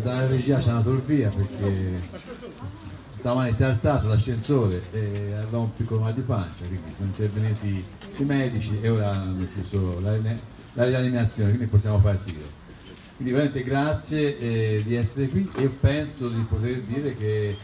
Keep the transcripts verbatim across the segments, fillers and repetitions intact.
dalla regia ci hanno dato il via perché stamani si è alzato l'ascensore e aveva un piccolo mal di pancia, quindi sono intervenuti i medici e ora hanno chiuso la, la rianimazione, quindi possiamo partire. Quindi veramente grazie eh, di essere qui e penso di poter dire che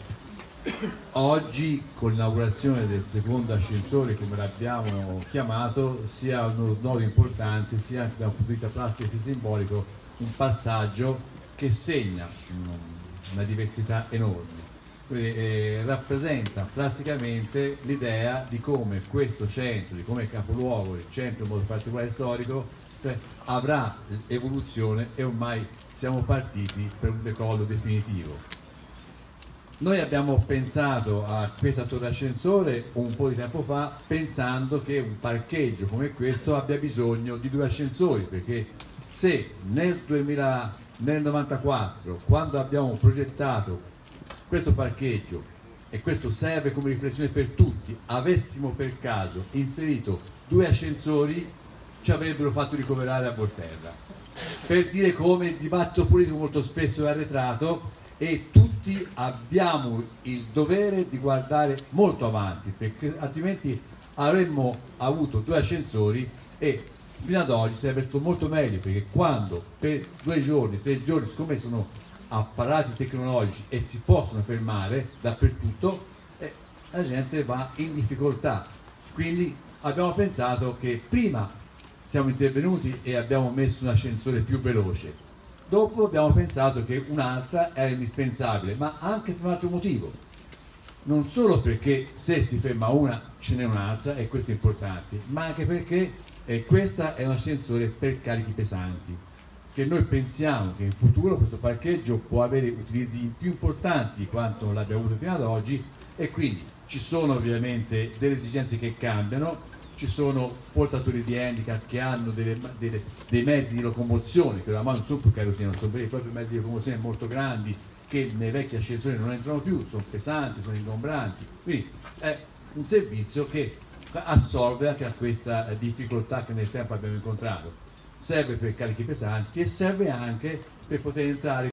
oggi con l'inaugurazione del secondo ascensore, come l'abbiamo chiamato, sia un nodo importante sia anche da un punto di vista pratico e simbolico un passaggio che segna una diversità enorme. Quindi, eh, rappresenta plasticamente l'idea di come questo centro, di come capoluogo, il centro in modo particolare storico, cioè, avrà evoluzione e ormai siamo partiti per un decollo definitivo. Noi abbiamo pensato a questa torre ascensore un po' di tempo fa pensando che un parcheggio come questo abbia bisogno di due ascensori, perché se nel duemila, nel novantaquattro, quando abbiamo progettato questo parcheggio, e questo serve come riflessione per tutti, avessimo per caso inserito due ascensori, ci avrebbero fatto ricoverare a Volterra, per dire come il dibattito politico molto spesso è arretrato e tutti abbiamo il dovere di guardare molto avanti, perché altrimenti avremmo avuto due ascensori e fino ad oggi sarebbe stato molto meglio, perché quando per due giorni, tre giorni, siccome sono apparati tecnologici e si possono fermare dappertutto, eh, la gente va in difficoltà. Quindi abbiamo pensato che prima siamo intervenuti e abbiamo messo un ascensore più veloce, dopo abbiamo pensato che un'altra era indispensabile, ma anche per un altro motivo, non solo perché se si ferma una ce n'è un'altra e questo è importante, ma anche perché eh, questo è un ascensore per carichi pesanti, che noi pensiamo che in futuro questo parcheggio può avere utilizzi più importanti di quanto non l'abbia avuto fino ad oggi, e quindi ci sono ovviamente delle esigenze che cambiano. Ci sono portatori di handicap che hanno delle, delle, dei mezzi di locomozione che oramai non sono più carrozzine, sono veri e propri mezzi di locomozione molto grandi che nei vecchi ascensori non entrano più, sono pesanti, sono ingombranti, quindi è un servizio che assolve anche a questa difficoltà che nel tempo abbiamo incontrato. Serve per carichi pesanti e serve anche per poter entrare